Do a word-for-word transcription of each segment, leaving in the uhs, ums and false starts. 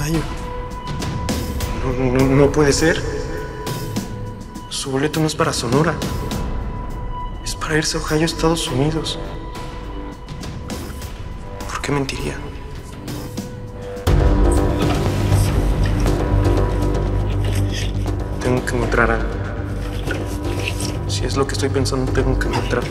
Ohio. No, no, no puede ser. Su boleto no es para Sonora. Es para irse a Ohio, Estados Unidos. ¿Por qué mentiría? Tengo que encontrar algo. Si es lo que estoy pensando, tengo que encontrarlo.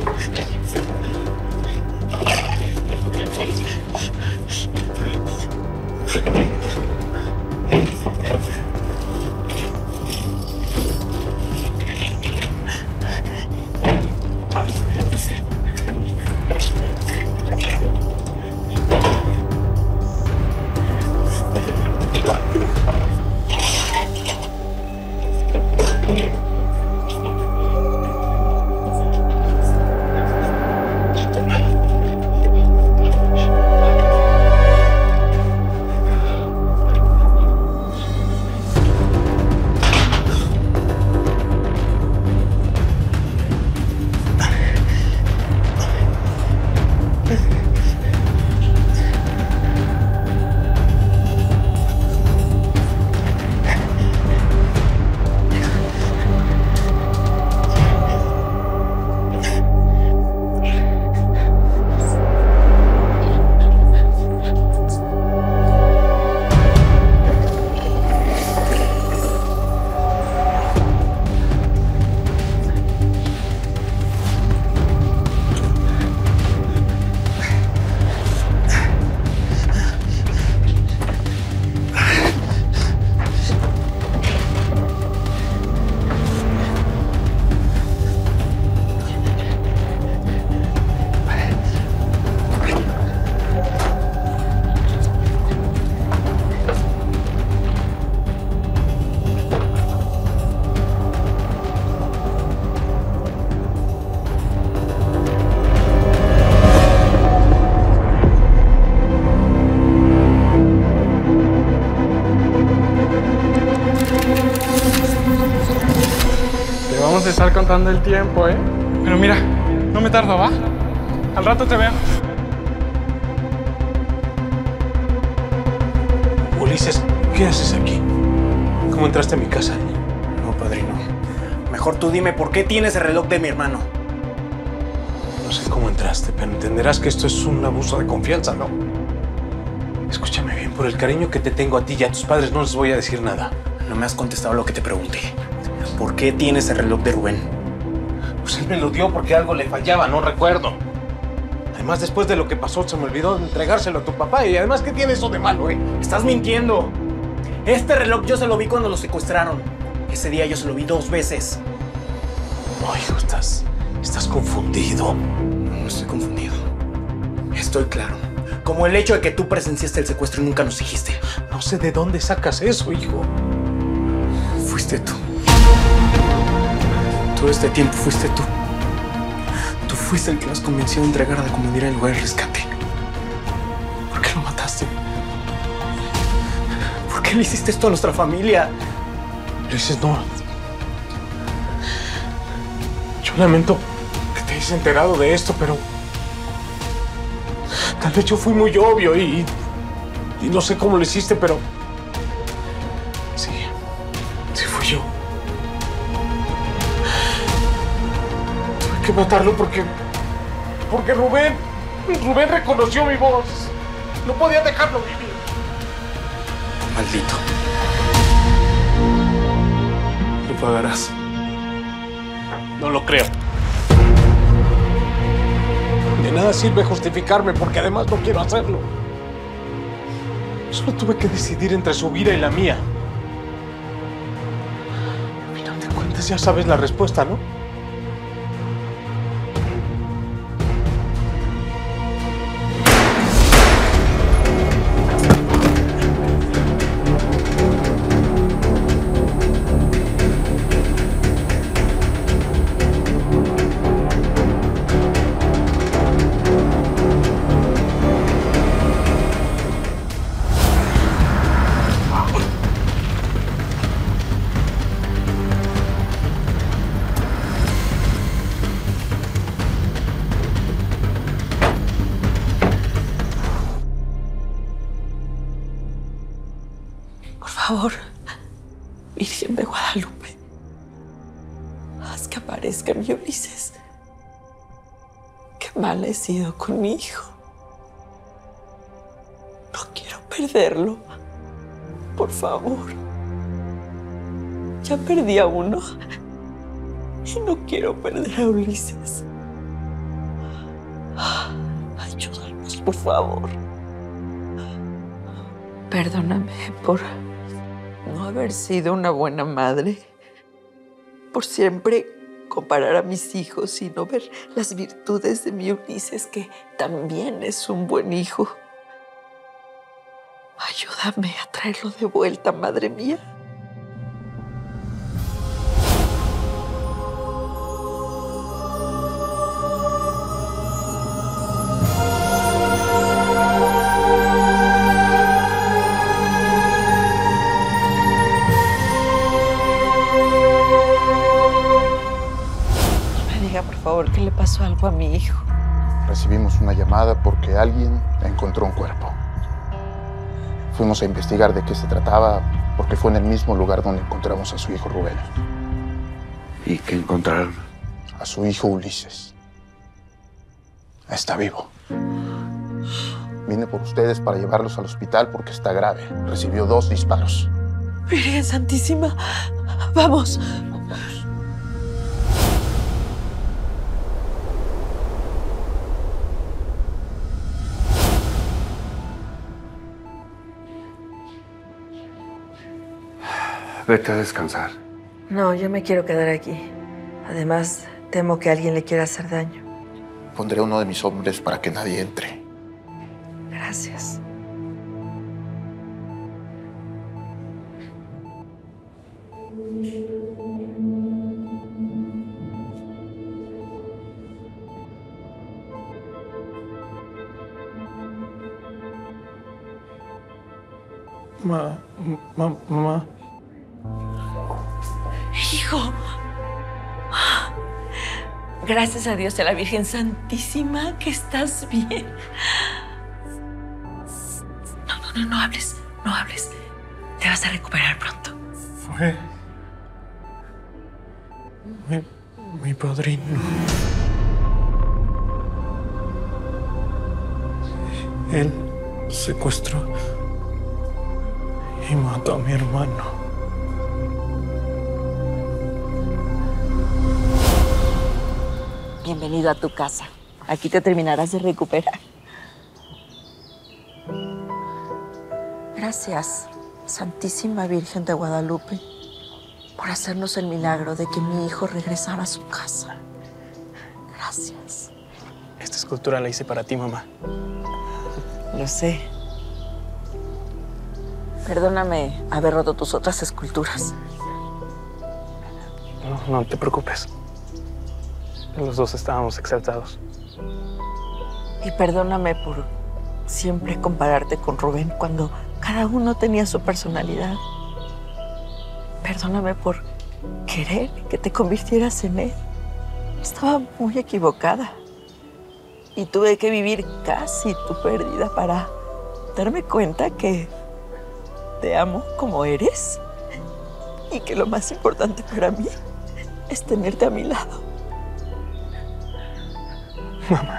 Vamos a estar contando el tiempo, ¿eh? Pero mira, no me tardo, ¿va? Al rato te veo. Ulises, ¿qué haces aquí? ¿Cómo entraste a mi casa? No, padrino. Mejor tú dime por qué tienes el reloj de mi hermano. No sé cómo entraste, pero entenderás que esto es un abuso de confianza, ¿no? Escúchame bien, por el cariño que te tengo a ti y a tus padres no les voy a decir nada. No me has contestado lo que te pregunté. ¿Por qué tienes el reloj de Rubén? Pues él me lo dio porque algo le fallaba, no recuerdo. Además, después de lo que pasó, se me olvidó entregárselo a tu papá. Y además, ¿qué tiene eso de malo, eh? Estás mintiendo. Este reloj yo se lo vi cuando lo secuestraron. Ese día yo se lo vi dos veces. No, hijo, estás... estás confundido. No estoy confundido. Estoy claro. Como el hecho de que tú presenciaste el secuestro y nunca nos dijiste. No sé de dónde sacas eso, hijo. Fuiste tú. Todo este tiempo fuiste tú. Tú fuiste el que nos convenció de entregar a la comunidad en lugar de rescate. ¿Por qué lo mataste? ¿Por qué le hiciste esto a nuestra familia? Ulises, no. Yo lamento que te hayas enterado de esto, pero... tal vez yo fui muy obvio y... y no sé cómo lo hiciste, pero... sí. Sí fui yo. Tuve que matarlo porque... porque Rubén... Rubén reconoció mi voz. No podía dejarlo vivir. Maldito. Lo pagarás. No lo creo. De nada sirve justificarme porque además no quiero hacerlo. Solo tuve que decidir entre su vida y la mía. Al final de cuentas ya sabes la respuesta, ¿no? favor, Virgen de Guadalupe, haz que aparezca mi Ulises. Qué mal he sido con mi hijo. No quiero perderlo. Por favor. Ya perdí a uno y no quiero perder a Ulises. Ayúdanos, por favor. Perdóname por no haber sido una buena madre, por siempre comparar a mis hijos y no ver las virtudes de mi Ulises, que también es un buen hijo. Ayúdame a traerlo de vuelta, madre mía. Por favor, ¿qué le pasó algo a mi hijo? Recibimos una llamada porque alguien encontró un cuerpo. Fuimos a investigar de qué se trataba porque fue en el mismo lugar donde encontramos a su hijo Rubén. ¿Y qué encontraron? A su hijo Ulises. Está vivo. Vine por ustedes para llevarlos al hospital porque está grave. Recibió dos disparos. Virgen Santísima, vamos. Vete a descansar. No, yo me quiero quedar aquí. Además, temo que alguien le quiera hacer daño. Pondré uno de mis hombres para que nadie entre. Gracias. Ma, ma, mamá. Hijo. Gracias a Dios y a la Virgen Santísima que estás bien. No, no, no, no hables, no hables. Te vas a recuperar pronto. Fue mi, mi padrino. Él secuestró y mató a mi hermano. Bienvenido a tu casa. Aquí te terminarás de recuperar. Gracias, Santísima Virgen de Guadalupe, por hacernos el milagro de que mi hijo regresara a su casa. Gracias. Esta escultura la hice para ti, mamá. Lo sé. Perdóname haber roto tus otras esculturas. No, no te preocupes. Los dos estábamos exaltados. Y perdóname por siempre compararte con Rubén cuando cada uno tenía su personalidad. Perdóname por querer que te convirtieras en él. Estaba muy equivocada. Y tuve que vivir casi tu pérdida para darme cuenta que te amo como eres y que lo más importante para mí es tenerte a mi lado. Mamá.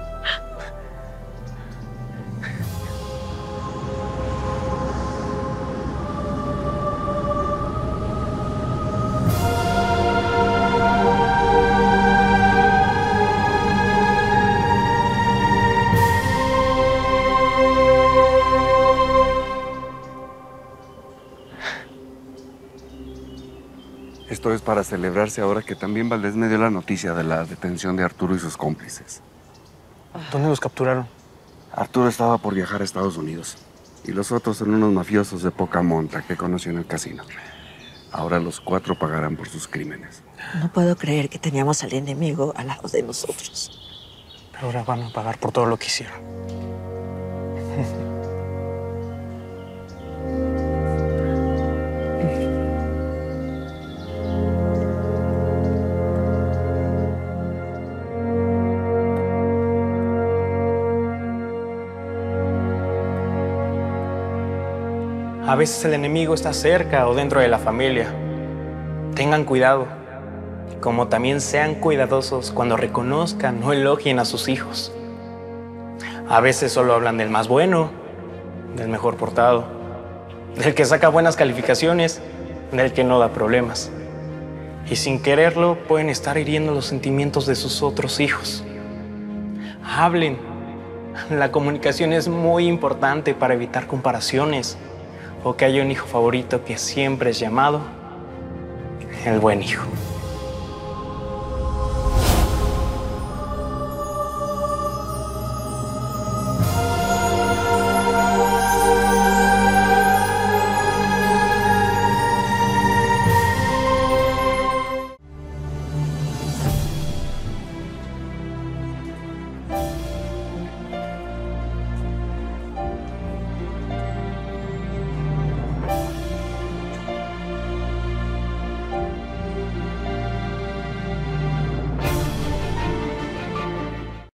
Esto es para celebrarse ahora que también Valdés me dio la noticia de la detención de Arturo y sus cómplices. ¿Dónde los capturaron? Arturo estaba por viajar a Estados Unidos y los otros son unos mafiosos de poca monta que conoció en el casino. Ahora los cuatro pagarán por sus crímenes. No puedo creer que teníamos al enemigo al lado de nosotros. Pero ahora van a pagar por todo lo que hicieron. A veces el enemigo está cerca o dentro de la familia. Tengan cuidado, como también sean cuidadosos cuando reconozcan o elogien a sus hijos. A veces solo hablan del más bueno, del mejor portado, del que saca buenas calificaciones, del que no da problemas. Y sin quererlo pueden estar hiriendo los sentimientos de sus otros hijos. Hablen. La comunicación es muy importante para evitar comparaciones o que haya un hijo favorito que siempre es llamado el buen hijo.